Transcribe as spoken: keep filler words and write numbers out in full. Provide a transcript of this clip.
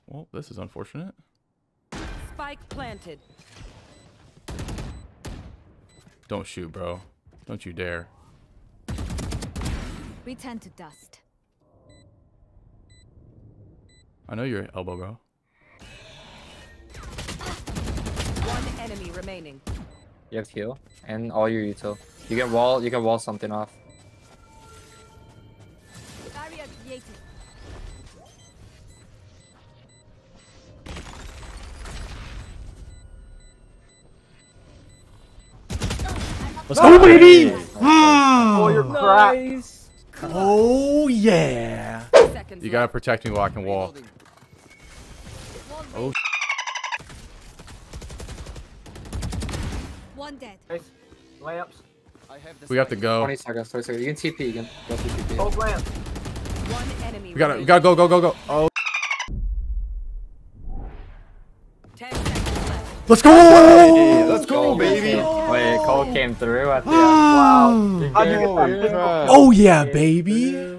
Well, this is unfortunate. Spike planted. Don't shoot, bro. Don't you dare. Return to dust. I know your elbow, bro. One enemy remaining. You have heal and all your util. You get wall. You can wall something off. Barrier created. Let's go, baby! Oh, you're crap. Nice. Oh yeah! Seconds You gotta left. protect me while I can wall. Oh, One dead. Nice. Lamps. we have to go. twenty seconds. twenty seconds. You can T P. You can go through T P. Both lamps. One enemy We gotta, we remaining. gotta go, go, go, go. Oh, Ten seconds left. let's go! Let's go, baby. Wait, Cole came through at the end. Wow. How'd you get Holy that? crap. Oh yeah, baby!